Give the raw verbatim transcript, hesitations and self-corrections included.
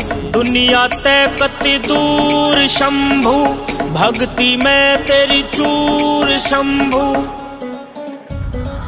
दुनिया तै कति दूर शंभु, भक्ति में तेरी चूर शंभु।